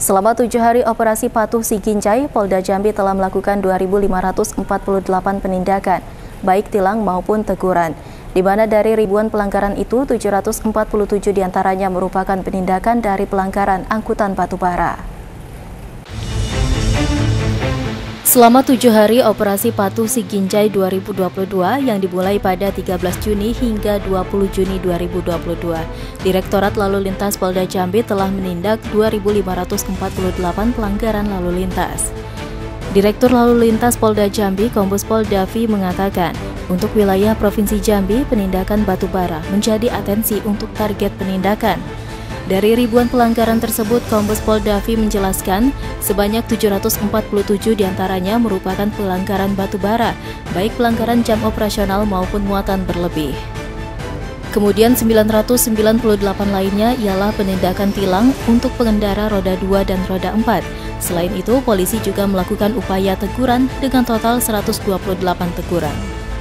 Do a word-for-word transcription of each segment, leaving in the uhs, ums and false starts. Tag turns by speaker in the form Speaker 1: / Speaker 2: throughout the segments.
Speaker 1: Selama tujuh hari operasi patuh si Gincai, Polda Jambi telah melakukan dua ribu lima ratus empat puluh delapan penindakan, baik tilang maupun teguran. Di mana dari ribuan pelanggaran itu, tujuh ratus empat puluh tujuh diantaranya merupakan penindakan dari pelanggaran angkutan batubara. Selama tujuh hari operasi patuh si Gincai dua ribu dua puluh dua yang dimulai pada tiga belas Juni hingga dua puluh Juni dua ribu dua puluh dua, Direktorat Lalu Lintas Polda Jambi telah menindak dua ribu lima ratus empat puluh delapan pelanggaran lalu lintas. Direktur Lalu Lintas Polda Jambi, Kombes Pol Davi mengatakan, untuk wilayah Provinsi Jambi, penindakan batubara menjadi atensi untuk target penindakan. Dari ribuan pelanggaran tersebut, Kombes Pol Davi menjelaskan sebanyak tujuh ratus empat puluh tujuh diantaranya merupakan pelanggaran batubara, baik pelanggaran jam operasional maupun muatan berlebih. Kemudian sembilan ratus sembilan puluh delapan lainnya ialah penindakan tilang untuk pengendara roda dua dan roda empat. Selain itu, polisi juga melakukan upaya teguran dengan total seratus dua puluh delapan teguran.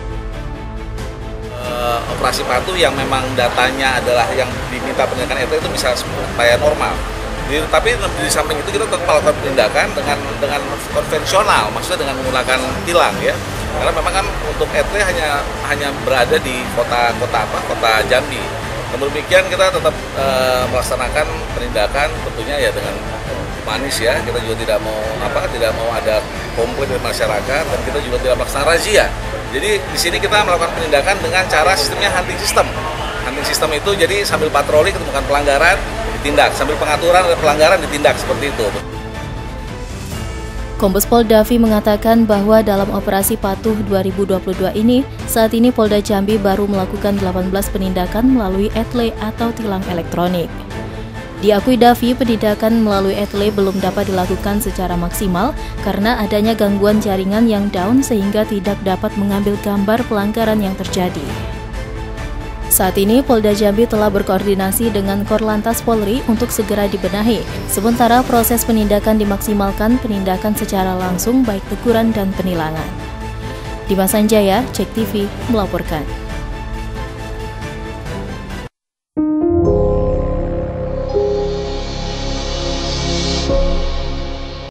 Speaker 2: Operasi patuh yang memang datanya adalah yang diminta penindakan R T itu bisa supaya normal. Di, tapi di samping itu kita tetap melakukan penindakan dengan dengan konvensional, maksudnya dengan menggunakan tilang ya. Karena memang kan untuk R T hanya hanya berada di kota-kota apa? Kota Jambi. Namun demikian kita tetap e, melaksanakan penindakan tentunya ya dengan manis ya. Kita juga tidak mau apa? Tidak mau ada komplain dari masyarakat dan kita juga tidak melaksanakan razia. Jadi di sini kita melakukan penindakan dengan cara sistemnya hunting system. Hunting system itu jadi sambil patroli ketemukan pelanggaran ditindak, sambil pengaturan dan pelanggaran ditindak seperti itu.
Speaker 1: Kombes Pol Davi mengatakan bahwa dalam operasi patuh dua ribu dua puluh dua ini, saat ini Polda Jambi baru melakukan delapan belas penindakan melalui E T L E atau tilang elektronik. Diakui Davi, penindakan melalui E T L E belum dapat dilakukan secara maksimal karena adanya gangguan jaringan yang down sehingga tidak dapat mengambil gambar pelanggaran yang terjadi. Saat ini Polda Jambi telah berkoordinasi dengan Korlantas Polri untuk segera dibenahi, sementara proses penindakan dimaksimalkan penindakan secara langsung baik teguran dan penilangan. Dimas Sanjaya, Cek T V, melaporkan.